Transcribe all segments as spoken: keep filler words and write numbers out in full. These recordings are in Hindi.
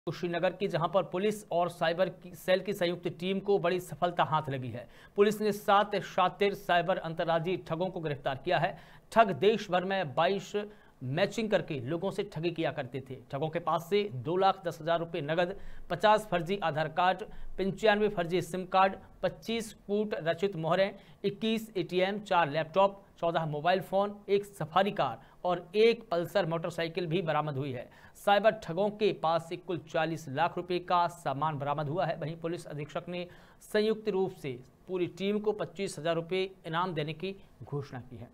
कुशीनगर की, जहां पर पुलिस और साइबर की सेल की संयुक्त टीम को बड़ी सफलता हाथ लगी है। पुलिस ने सात शातिर साइबर अंतर्राज्यीय ठगों को गिरफ्तार किया है। ठग देश भर में बाईस मैचिंग करके लोगों से ठगी किया करते थे। ठगों के पास से दो लाख दस हजार रुपये नगद, पचास फर्जी आधार कार्ड, पंचानवे फर्जी सिम कार्ड, पच्चीस कूट रचित मोहरें, इक्कीस एटीएम, चार लैपटॉप, चौदह मोबाइल फोन, एक सफारी कार और एक पल्सर मोटरसाइकिल भी बरामद हुई है। साइबर ठगों के पास से कुल चालीस लाख रुपए का सामान बरामद हुआ है। वहीं पुलिस अधीक्षक ने संयुक्त रूप से पूरी टीम को पच्चीस हजार रुपये इनाम देने की घोषणा की है।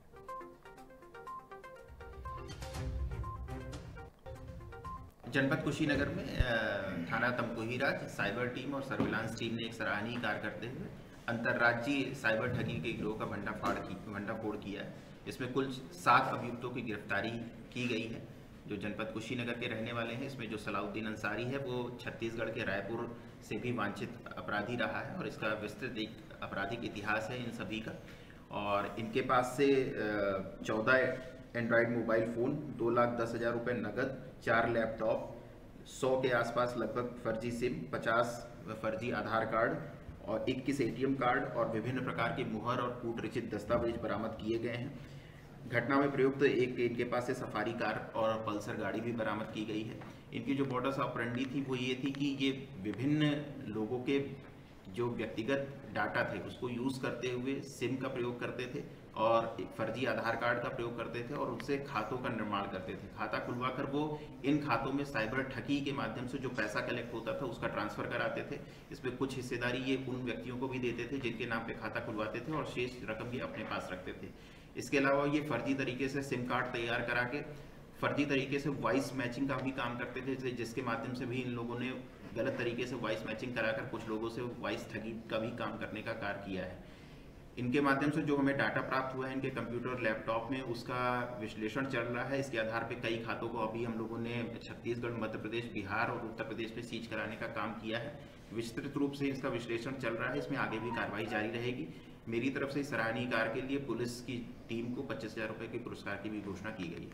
जनपद कुशीनगर में थाना तमकुही राज साइबर टीम और सर्विलांस टीम ने एक सराहनीय कार्य करते हुए अंतर्राज्यीय साइबर ठगी के गिरोह का भंडाफोड़ की भंडाफोड़ किया है। इसमें कुल सात अभियुक्तों की गिरफ्तारी की गई है, जो जनपद कुशीनगर के रहने वाले हैं। इसमें जो सलाउद्दीन अंसारी है वो छत्तीसगढ़ के रायपुर से भी वांछित अपराधी रहा है और इसका विस्तृत एक आपराधिक इतिहास है इन सभी का। और इनके पास से चौदह एंड्रॉयड मोबाइल फ़ोन, दो लाख दस हज़ार रुपये नकद, चार लैपटॉप, सौ के आसपास लगभग फर्जी सिम, पचास फर्जी आधार कार्ड और इक्कीस एटीएम कार्ड और विभिन्न प्रकार के मुहर और कूट रचित दस्तावेज बरामद किए गए हैं। घटना में प्रयुक्त एक इनके पास से सफारी कार और पल्सर गाड़ी भी बरामद की गई है। इनकी जो मोडस ऑपरेंडी थी वो ये थी कि ये विभिन्न लोगों के जो व्यक्तिगत डाटा थे उसको यूज़ करते हुए सिम का प्रयोग करते थे और फर्जी आधार कार्ड का प्रयोग करते थे और उससे खातों का निर्माण करते थे। खाता खुलवाकर वो इन खातों में साइबर ठगी के माध्यम से जो पैसा कलेक्ट होता था उसका ट्रांसफ़र कराते थे। इसमें कुछ हिस्सेदारी ये उन व्यक्तियों को भी देते थे जिनके नाम पे खाता खुलवाते थे और शेष रकम भी अपने पास रखते थे। इसके अलावा ये फर्जी तरीके से सिम कार्ड तैयार करा के फर्जी तरीके से वॉइस मैचिंग का भी काम करते थे, जिसके माध्यम से भी इन लोगों ने गलत तरीके से वॉइस मैचिंग कराकर कुछ लोगों से वॉइस ठगी का भी काम करने का कार्य किया है। इनके माध्यम से जो हमें डाटा प्राप्त हुआ है इनके कंप्यूटर लैपटॉप में, उसका विश्लेषण चल रहा है। इसके आधार पे कई खातों को अभी हम लोगों ने छत्तीसगढ़, मध्य प्रदेश, बिहार और उत्तर प्रदेश में सीज कराने का काम किया है। विस्तृत रूप से इसका विश्लेषण चल रहा है, इसमें आगे भी कार्रवाई जारी रहेगी। मेरी तरफ से सराहनीय कार्य के लिए पुलिस की टीम को पच्चीस हजार रुपये के पुरस्कार की भी घोषणा की गई है।